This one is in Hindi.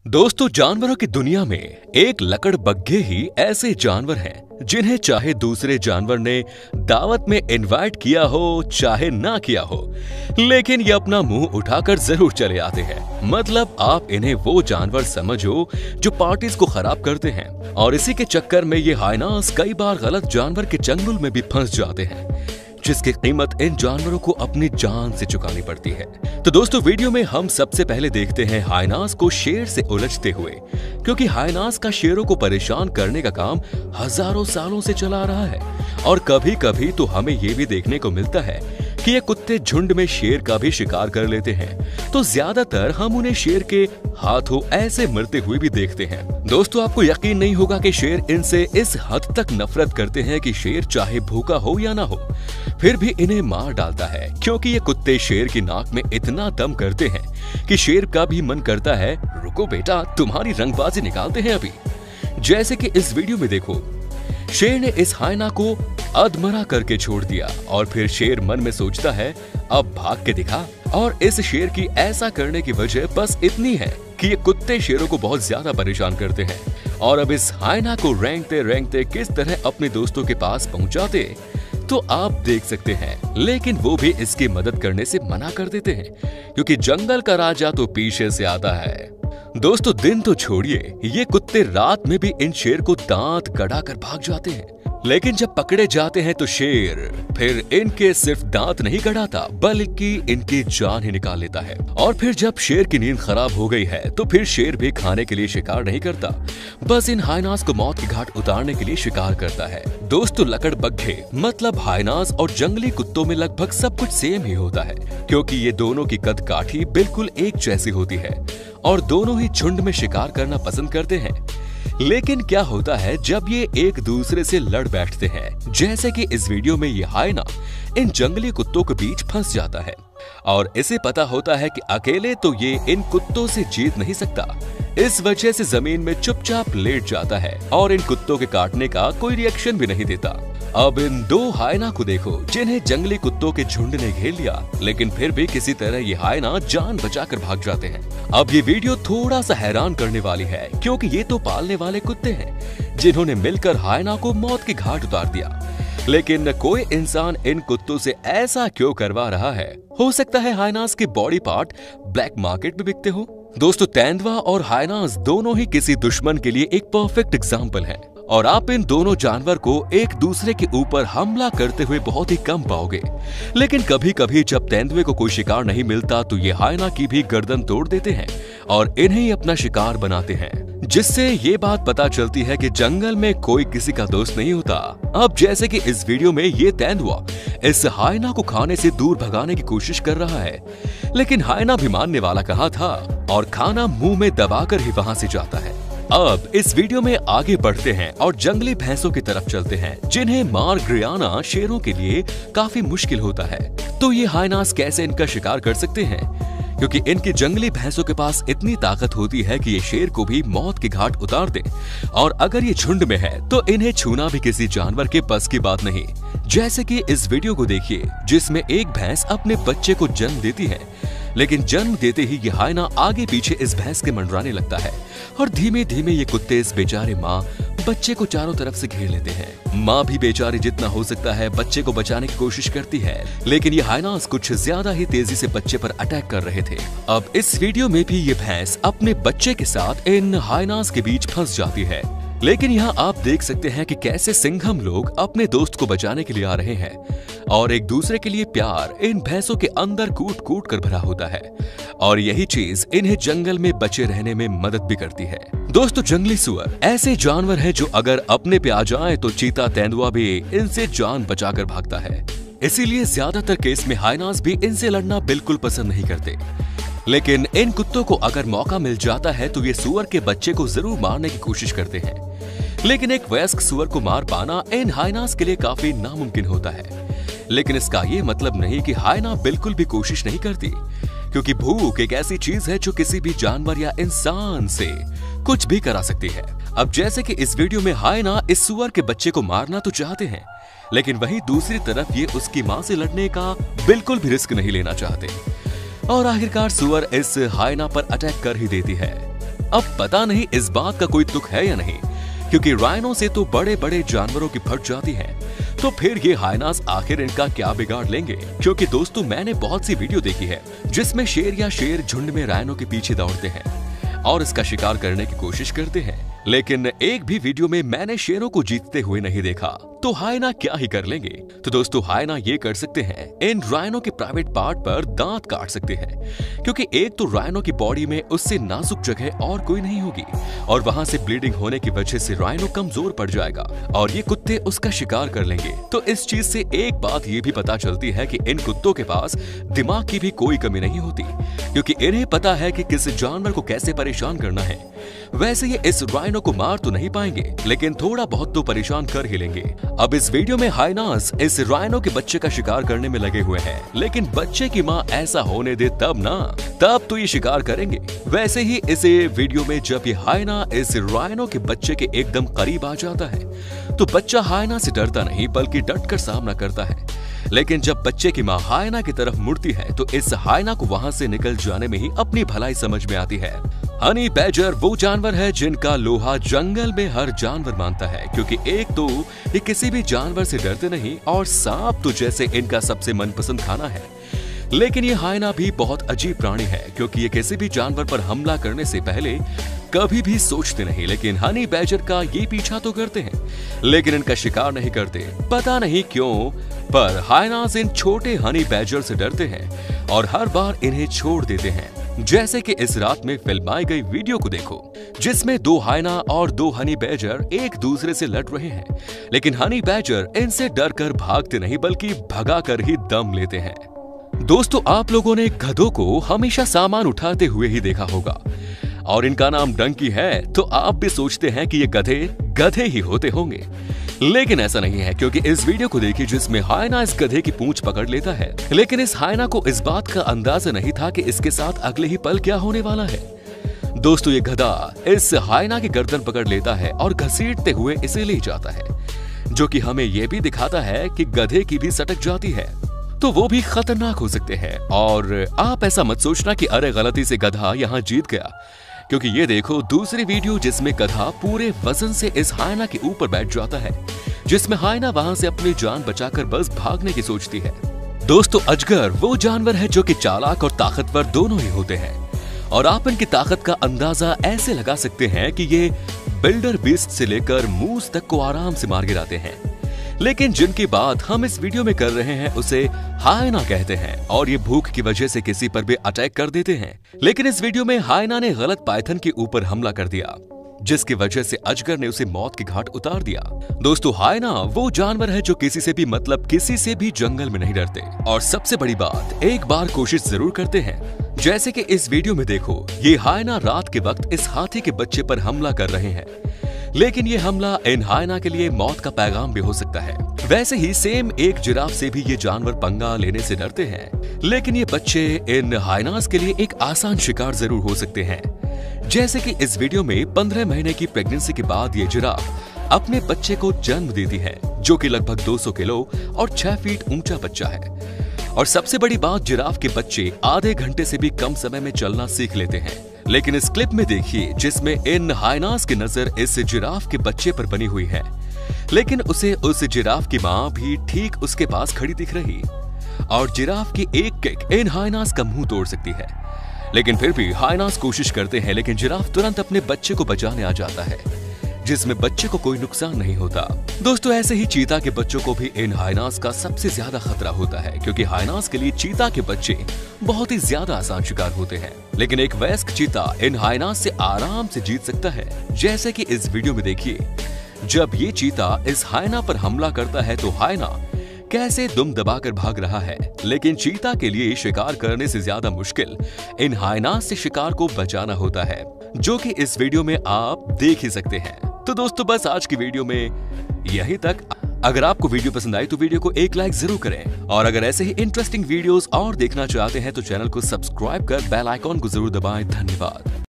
दोस्तों, जानवरों की दुनिया में एक लकड़बग्घे ही ऐसे जानवर हैं जिन्हें चाहे दूसरे जानवर ने दावत में इनवाइट किया हो चाहे ना किया हो, लेकिन ये अपना मुंह उठाकर जरूर चले आते हैं। मतलब आप इन्हें वो जानवर समझो जो पार्टीज को खराब करते हैं, और इसी के चक्कर में ये हाइनास कई बार गलत जानवर के चंगुल में भी फंस जाते हैं, जिसकी कीमत इन जानवरों को अपनी जान से चुकानी पड़ती है। तो दोस्तों, वीडियो में हम सबसे पहले देखते हैं हाइनास को शेर से उलझते हुए, क्योंकि हाइनास का शेरों को परेशान करने का काम हजारों सालों से चला आ रहा है। और कभी कभी तो हमें ये भी देखने को मिलता है कि ये कुत्ते झुंड में शेर का भी शिकार कर लेते हैं, तो ज्यादातर हम उन्हें शेर के हाथों ऐसे मरते हुए भी देखते हैं। दोस्तों, आपको यकीन नहीं होगा कि शेर इनसे इस हद तक नफरत करते हैं कि शेर चाहे भूखा हो या ना हो, फिर भी इन्हें मार डालता है, क्योंकि ये कुत्ते शेर की नाक में इतना दम करते हैं कि शेर का भी मन करता है, रुको बेटा, तुम्हारी रंगबाजी निकालते हैं अभी। जैसे कि इस वीडियो में देखो, शेर ने इस हाइना को अधमरा करके छोड़ दिया, और फिर शेर मन में सोचता है, अब भाग के दिखा। और इस शेर की ऐसा करने की वजह बस इतनी है कि ये कुत्ते शेरों को बहुत ज्यादा परेशान करते हैं, और अब इस हाइना को रेंगते रेंगते किस तरह अपने दोस्तों के पास पहुंचाते तो आप देख सकते हैं। लेकिन वो भी इसकी मदद करने से मना कर देते हैं, क्योंकि जंगल का राजा तो पीछे से आता है। दोस्तों, दिन तो छोड़िए, ये कुत्ते रात में भी इन शेर को दांत गड़ा कर भाग जाते हैं, लेकिन जब पकड़े जाते हैं तो शेर फिर इनके सिर्फ दांत नहीं गड़ाता, बल्कि इनकी जान ही निकाल लेता है। और फिर जब शेर की नींद खराब हो गई है तो फिर शेर भी खाने के लिए शिकार नहीं करता, बस इन हाइनास को मौत की घाट उतारने के लिए शिकार करता है। दोस्तों, लकड़बग्घे मतलब हाइनास और जंगली कुत्तों में लगभग सब कुछ सेम ही होता है, क्योंकि ये दोनों की कद काठी बिल्कुल एक जैसी होती है और दोनों ही झुंड में शिकार करना पसंद करते हैं। लेकिन क्या होता है जब ये एक दूसरे से लड़ बैठते हैं, जैसे कि इस वीडियो में ये हाइना इन जंगली कुत्तों के बीच फंस जाता है, और इसे पता होता है कि अकेले तो ये इन कुत्तों से जीत नहीं सकता। इस वजह से जमीन में चुपचाप लेट जाता है और इन कुत्तों के काटने का कोई रिएक्शन भी नहीं देता। अब इन दो हाइना को देखो, जिन्हें जंगली कुत्तों के झुंड ने घेर लिया, लेकिन फिर भी किसी तरह ये हाइना जान बचाकर भाग जाते हैं। अब ये वीडियो थोड़ा सा हैरान करने वाली है, क्योंकि ये तो पालने वाले कुत्ते हैं जिन्होंने मिलकर हाइना को मौत की घाट उतार दिया, लेकिन कोई इंसान इन कुत्तों से ऐसा क्यों करवा रहा है? हो सकता है हाइनास के बॉडी पार्ट ब्लैक मार्केट में बिकते हो। दोस्तों, तेंदुआ और हाइनास दोनों ही किसी दुश्मन के लिए एक परफेक्ट एग्जाम्पल है, और आप इन दोनों जानवर को एक दूसरे के ऊपर हमला करते हुए बहुत ही कम पाओगे। लेकिन कभी कभी जब तेंदुए को कोई शिकार नहीं मिलता तो ये हाइना की भी गर्दन तोड़ देते हैं और इन्हें ही अपना शिकार बनाते हैं, जिससे ये बात पता चलती है कि जंगल में कोई किसी का दोस्त नहीं होता। अब जैसे कि इस वीडियो में ये तेंदुआ इस हाइना को खाने से दूर भगाने की कोशिश कर रहा है, लेकिन हाइना भी मानने वाला कहाँ था, और खाना मुंह में दबाकर ही वहां से जाता है। अब इस वीडियो में आगे बढ़ते हैं और जंगली भैंसों की तरफ चलते हैं, जिन्हें मार गिराना शेरों के लिए काफी मुश्किल होता है। तो ये हाइनास कैसे इनका शिकार कर सकते हैं? क्योंकि इनकी जंगली भैंसों के पास इतनी ताकत होती है कि ये शेर को भी मौत की घाट उतार दे, और अगर ये झुंड में है तो इन्हें छूना भी किसी जानवर के बस की बात नहीं। जैसे कि इस वीडियो को देखिए, जिसमें एक भैंस अपने बच्चे को जन्म देती है, लेकिन जन्म देते ही ये हाइना आगे पीछे इस भैंस के मंडराने लगता है, और धीमे धीमे ये कुत्ते इस बेचारे माँ बच्चे को चारों तरफ से घेर लेते हैं। माँ भी बेचारी जितना हो सकता है बच्चे को बचाने की कोशिश करती है, लेकिन ये हाइनास कुछ ज्यादा ही तेजी से बच्चे पर अटैक कर रहे थे। अब इस वीडियो में भी ये भैंस अपने बच्चे के साथ इन हाइनास के बीच फंस जाती है, लेकिन यहाँ आप देख सकते हैं कि कैसे सिंघम लोग अपने दोस्त को बचाने के लिए आ रहे हैं, और एक दूसरे के लिए प्यार इन भैंसों के अंदर कूट कूट कर भरा होता है, और यही चीज इन्हें जंगल में बचे रहने में मदद भी करती है। दोस्तों, जंगली सुअर ऐसे जानवर हैं जो अगर अपने पे आ जाएं तो चीता तेंदुआ भी इनसे जान बचाकर भागता है। इसीलिए ज्यादातर केस में हाइनास भी इनसे लड़ना बिल्कुल पसंद नहीं करते, लेकिन इन कुत्तों को अगर मौका मिल जाता है तो ये सुअर के बच्चे को जरूर मारने की कोशिश करते हैं। लेकिन एक वयस्क सुअर को मार पाना इन हाइनास के लिए काफी नामुमकिन होता है। लेकिन इसका ये मतलब नहीं कि हाइना बिल्कुल भी कोशिश नहीं करती, क्योंकि भूख एक ऐसी चीज है जो किसी भी जानवर या इंसान से कुछ भी करा सकती है। अब जैसे कि इस वीडियो में हाइना इस सुअर के बच्चे को मारना तो चाहते हैं, लेकिन वहीं दूसरी तरफ ये उसकी माँ से लड़ने का बिल्कुल भी रिस्क नहीं लेना चाहते, और आखिरकार सुअर इस हाइना पर अटैक कर ही देती है। अब पता नहीं इस बात का कोई तुक है या नहीं, क्योंकि राइनो से तो बड़े बड़े जानवरों की फट जाती है, तो फिर ये हाइनास आखिर इनका क्या बिगाड़ लेंगे। क्योंकि दोस्तों मैंने बहुत सी वीडियो देखी है जिसमें शेर झुंड में राइनो के पीछे दौड़ते हैं और इसका शिकार करने की कोशिश करते हैं, लेकिन एक भी वीडियो में मैंने शेरों को जीतते हुए नहीं देखा। तो हाइना क्या ही कर लेंगे। तो दोस्तों हाइना ये कर सकते हैं, इन राइनो के प्राइवेट पार्ट पर दांत काट सकते हैं, क्योंकि एक तो राइनो की बॉडी में उससे नाजुक जगह और कोई नहीं होगी और वहां से ब्लीडिंग होने की वजह से राइनो कमजोर पड़ जाएगा और ये कुत्ते उसका शिकार कर लेंगे। तो इस चीज से एक बात ये भी पता चलती है कि इन कुत्तों के पास दिमाग की भी कोई कमी नहीं होती, क्योंकि इन्हें पता है कि किस जानवर को कैसे परेशान करना है। वैसे ये इस राइनो को मार तो नहीं पाएंगे, लेकिन थोड़ा बहुत तो परेशान कर ही लेंगे। अब इस वीडियो में हाइनास इस राइनो के बच्चे का शिकार करने में लगे हुए हैं, लेकिन बच्चे की माँ ऐसा होने दे तब ना, तब तो ये शिकार करेंगे। वैसे ही इस वीडियो में जब ये हाइना इस राइनो के बच्चे के एकदम करीब आ जाता है तो बच्चा हाइना से डरता नहीं बल्कि डटकर सामना करता है, लेकिन जब बच्चे की माँ हाइना की तरफ मुड़ती है तो इस हाइना को वहां से निकल जाने में ही अपनी भलाई समझ में आती है। हनी बैजर वो जानवर है जिनका लोहा जंगल में हर जानवर मानता है, क्योंकि एक तो ये किसी भी जानवर से डरते नहीं और सांप तो जैसे इनका सबसे मनपसंद खाना है। लेकिन ये हाइना भी बहुत अजीब प्राणी है, क्योंकि ये किसी भी जानवर पर हमला करने से पहले कभी भी सोचते नहीं, लेकिन हनी बैजर का ये पीछा तो करते हैं लेकिन इनका शिकार नहीं करते। पता नहीं क्यों, पर हाइनास इन छोटे हनी बैजर से डरते हैं और हर बार इन्हें छोड़ देते हैं। जैसे कि इस रात में फिल्माई गई वीडियो को देखो, जिसमें 2 हाइना और 2 हनी बैजर एक दूसरे से लड़ रहे हैं, लेकिन हनी बैजर इनसे डरकर भागते नहीं बल्कि भगाकर ही दम लेते हैं। दोस्तों आप लोगों ने गधों को हमेशा सामान उठाते हुए ही देखा होगा और इनका नाम डंकी है, तो आप भी सोचते हैं कि ये गधे ही होते होंगे, लेकिन ऐसा नहीं है, क्योंकि इस वीडियो को देखिए जिसमें हाइना इस गधे की पूंछ पकड़ लेता है, लेकिन इस हाइना को इस बात का अंदाजा नहीं था कि इसके साथ अगले ही पल क्या होने वाला है। दोस्तों ये गधा इस हाइना की गर्दन पकड़ लेता है और घसीटते हुए इसे ले जाता है, जो कि हमें यह भी दिखाता है कि गधे की भी सटक जाती है तो वो भी खतरनाक हो सकते हैं। और आप ऐसा मत सोचना कि अरे गलती से गधा यहाँ जीत गया, क्योंकि ये देखो दूसरी वीडियो जिसमें गधा पूरे वजन से इस हाइना के ऊपर बैठ जाता है, जिसमें हाइना वहां से अपनी जान बचाकर बस भागने की सोचती है। दोस्तों अजगर वो जानवर है जो कि चालाक और ताकतवर दोनों ही होते हैं और आप इनकी ताकत का अंदाजा ऐसे लगा सकते हैं कि ये बिल्डर बीस्ट से लेकर मूस तक को आराम से मार गिराते हैं। लेकिन जिनकी बात हम इस वीडियो में कर रहे हैं उसे हाइना कहते हैं और ये भूख की वजह से किसी पर भी अटैक कर देते हैं। लेकिन इस वीडियो में हाइना ने गलत पाइथन के ऊपर हमला कर दिया, जिसकी वजह से अजगर ने उसे मौत के घाट उतार दिया। दोस्तों हाइना वो जानवर है जो किसी से भी मतलब किसी से भी जंगल में नहीं डरते और सबसे बड़ी बात एक बार कोशिश जरूर करते हैं। जैसे कि इस वीडियो में देखो, ये हाइना रात के वक्त इस हाथी के बच्चे पर हमला कर रहे हैं, लेकिन ये हमला इन हाइना के लिए मौत का पैगाम भी हो सकता है। वैसे ही सेम एक जिराफ से भी ये जानवर पंगा लेने से डरते हैं, लेकिन ये बच्चे इन हाइनास के लिए एक आसान शिकार जरूर हो सकते हैं। जैसे कि इस वीडियो में 15 महीने की प्रेगनेंसी के बाद ये जिराफ अपने बच्चे को जन्म देती है, जो कि लगभग 200 किलो और 6 फीट ऊंचा बच्चा है। और सबसे बड़ी बात, जिराफ के बच्चे आधे घंटे से भी कम समय में चलना सीख लेते हैं। लेकिन इस क्लिप में देखिए जिसमें इन हाइनास की नजर इस जिराफ के बच्चे पर बनी हुई है, लेकिन उसे उस जिराफ की माँ भी ठीक उसके पास खड़ी दिख रही और जिराफ की एक किक इन हाइनास का मुंह तोड़ सकती है। लेकिन फिर भी हाइनास कोशिश करते हैं, लेकिन जिराफ तुरंत अपने बच्चे को बचाने आ जाता है, जिसमें बच्चे को कोई नुकसान नहीं होता। दोस्तों ऐसे ही चीता के बच्चों को भी इन हाइनास का सबसे ज्यादा खतरा होता है, क्योंकि हाइनास के लिए चीता के बच्चे बहुत ही ज्यादा आसान शिकार होते हैं। लेकिन एक वयस्क चीता इन हाइनास से आराम से जीत सकता है। जैसे कि इस वीडियो में देखिए, जब ये चीता इस हाइना पर हमला करता है तो हाइना कैसे दुम दबाकर भाग रहा है, लेकिन चीता के लिए शिकार करने से ज्यादा मुश्किल इन हाइनास से शिकार को बचाना होता है, जो कि इस वीडियो में आप देख ही सकते हैं। तो दोस्तों बस आज की वीडियो में यहीं तक। अगर आपको वीडियो पसंद आई तो वीडियो को एक लाइक जरूर करें और अगर ऐसे ही इंटरेस्टिंग वीडियोस और देखना चाहते हैं तो चैनल को सब्सक्राइब कर बेल आइकॉन को जरूर दबाएं। धन्यवाद।